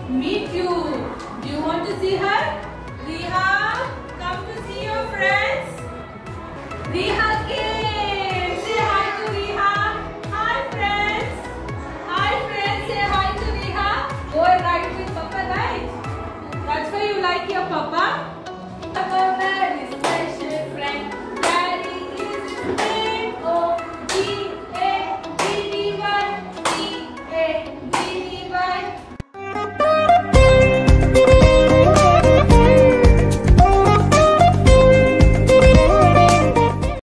Me too. Do you want to see her? Riha, come to see your friends. Riha came. Say hi to Riha. Hi friends. Hi friends. Say hi to Riha. Go and ride with Papa, right? That's why you like your Papa.